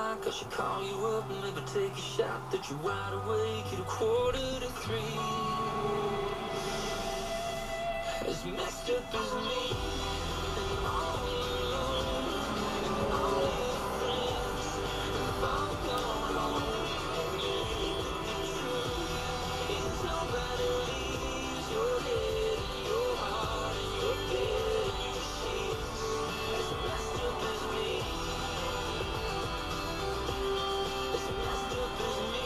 o'clock, I should call you up and maybe take a shot. That you're wide awake at 2:45. As messed up as me, and all alone, and all your friends, and the all gone home. And you hate that the truth is nobody leaves your head and your heart and your bed and your sheets. As messed up as me, as messed up as me.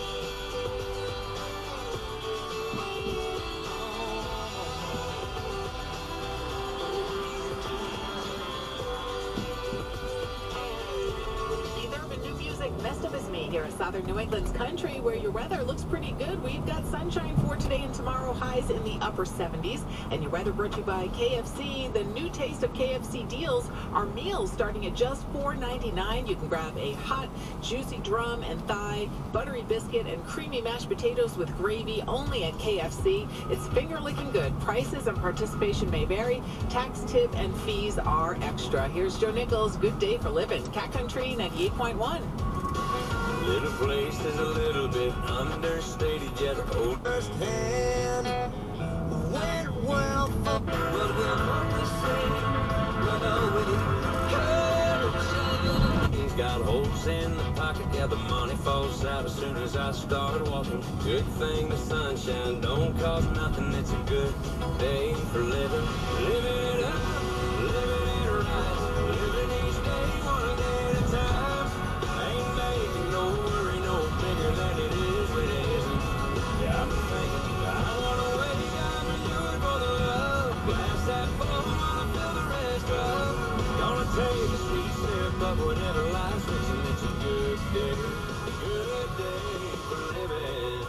Messed up as me here in southern New England's country, where your weather looks pretty good. We've got sunshine for today and tomorrow, highs in the upper 70s. And your weather brought to you by KFC. The new taste of KFC deals are meals starting at just $4.99. You can grab a hot, juicy drum and thigh, buttery biscuit, and creamy mashed potatoes with gravy only at KFC. It's finger-licking good. Prices and participation may vary. Tax, tip, and fees are extra. Here's Joe Nichols. Good day for living. Cat Country 98.1. Little place is a little bit understated, yet old firsthand. Went well, but we'll only say, run over it. He's got holes in the pocket, yeah, the money falls out as soon as I start walking. Good thing the sunshine don't cost nothing, it's a good day for living. Living it up, living it right, living each day one day at a time. Ain't making no worry no bigger than it is when it isn't. Yeah, I'm thinking I wanna wake up and do it for the love. Glass that full, wanna fill the rest up. Gonna take a sweet sip of whatever life's fixing. It's a good day for living.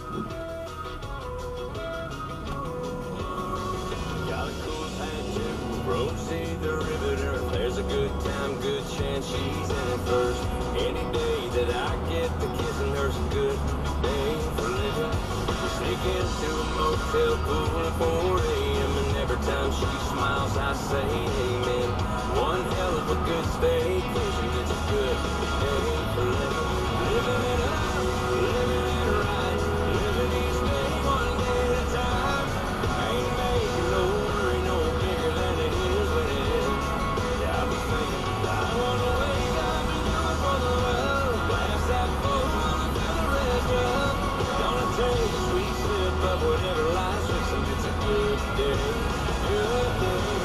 Got a cool tattoo, proceed the riveter. If there's a good time, good chance she's in it first. Any day that I get to kissing her's a good day for living. Sneak into a motel pool at 4 a.m. and every time she smiles I say amen. One hell of a good staycation, it's a good day for living. Living it up, living it right, living each day one day at a time. Ain't making no worry no bigger than it is when it isn't. Yeah, I'm thinking I wanna wake up and do it for the love. Glass that full, wanna fill the rest up. Gonna take a sweet sip of whatever life's fixing. It's a good day for living.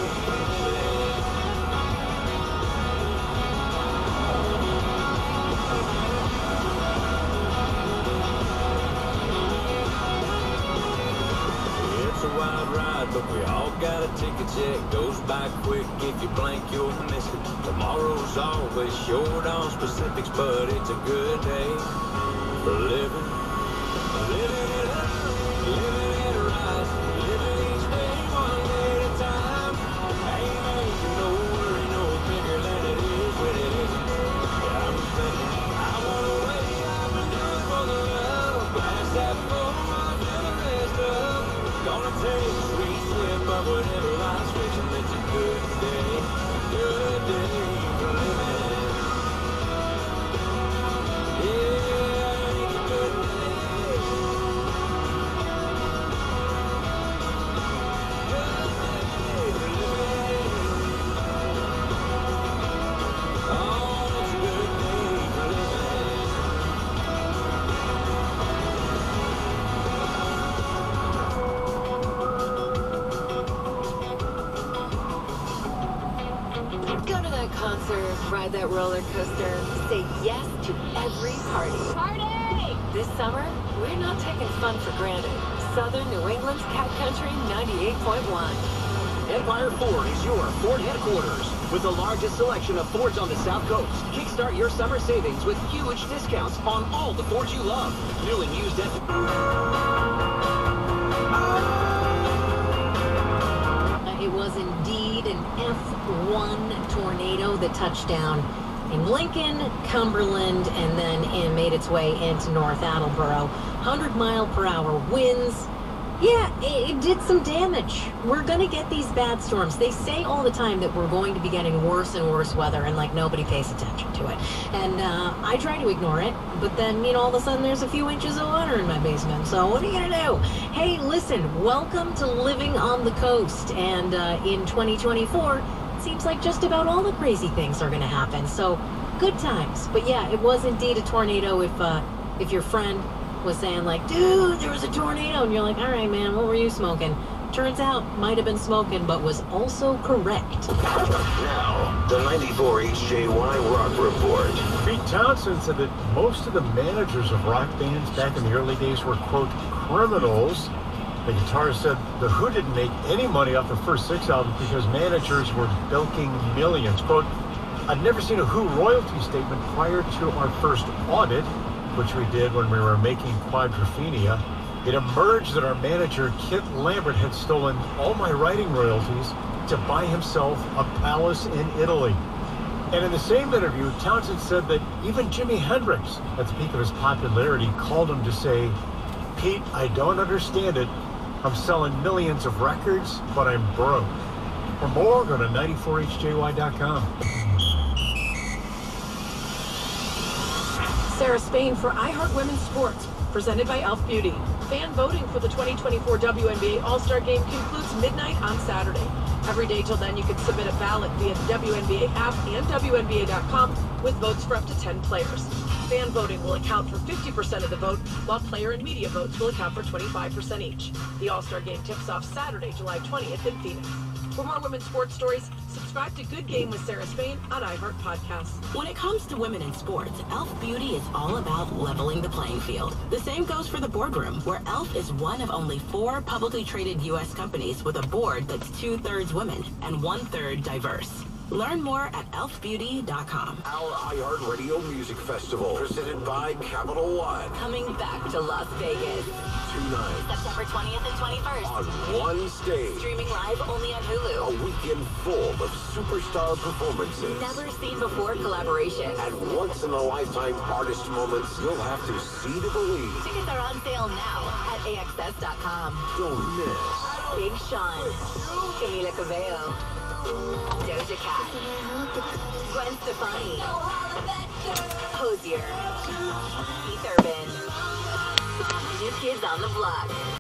It's a wild ride, but we all got a ticket check. Goes by quick, if you blink, you'll miss it. Tomorrow's always short on specifics, but it's a good day for living. Living it up, living it right, living each day one day at a time. Ain't making no worry no bigger than it is when it isn't. Yeah, I'm thinking I wanna wake up and do it for the love. Glass that full, wanna fill the rest up. Gonna take a sweet sip of whatever life's fixing. It's a good day for living. Yeah, it's a good day. Good day for living. Oh, it's a good day for living. Go to that concert, ride that roller coaster, say yes to every party. Party! This summer, we're not taking fun for granted. Southern New England's Cat Country 98.1. Empire Ford is your Ford headquarters with the largest selection of Fords on the South Coast. Kickstart your summer savings with huge discounts on all the Fords you love. New and used It was indeed an F1 tornado that touched down in Lincoln, Cumberland, and then made its way into North Attleboro. 100-mile-per-hour winds, Yeah, it did some damage. We're gonna get these bad storms. They say all the time that we're going to be getting worse and worse weather, and like nobody pays attention to it. And I try to ignore it, but then, all of a sudden there's a few inches of water in my basement. So what are you gonna do? Hey, listen, welcome to living on the coast. And in 2024, it seems like just about all the crazy things are gonna happen. So good times. But yeah, it was indeed a tornado. If your friend was saying like, dude, there was a tornado, and you're like, all right, man, what were you smoking? Turns out, might have been smoking, but was also correct. Now, the 94 HJY Rock Report. Pete Townsend said that most of the managers of rock bands back in the early days were, quote, criminals. The guitarist said the Who didn't make any money off the first 6 albums because managers were bilking millions. Quote, I'd never seen a Who royalty statement prior to our first audit, which we did when we were making Quadrophenia. It emerged that our manager, Kit Lambert, had stolen all my writing royalties to buy himself a palace in Italy. And in the same interview, Townsend said that even Jimi Hendrix, at the peak of his popularity, called him to say, Pete, I don't understand it. I'm selling millions of records, but I'm broke. For more, go to 94hjy.com. Sarah Spain for iHeart Women's Sports, presented by Elf Beauty. Fan voting for the 2024 WNBA All-Star Game concludes midnight on Saturday. Every day till then, you can submit a ballot via the WNBA app and WNBA.com with votes for up to 10 players. Fan voting will account for 50% of the vote, while player and media votes will account for 25% each. The All-Star Game tips off Saturday, July 20th in Phoenix. For more women's sports stories, subscribe to Good Game with Sarah Spain on iHeart Podcasts. When it comes to women in sports, Elf Beauty is all about leveling the playing field. The same goes for the boardroom, where Elf is one of only 4 publicly traded U.S. companies with a board that's 2/3 women and 1/3 diverse. Learn more at elfbeauty.com. Our iHeartRadio Music Festival, presented by Capital One. Coming back to Las Vegas. 2 nights. September 20th and 21st. On one stage. Streaming live only on Hulu. A weekend full of superstar performances. Never seen before collaboration. And once-in-a-lifetime artist moments you'll have to see to believe. Tickets are on sale now at AXS.com. Don't miss. Big Sean. Camila Cabello. Doja Cat. Gwen Stefani. Hozier. Keith Urban. New Kids on the Block.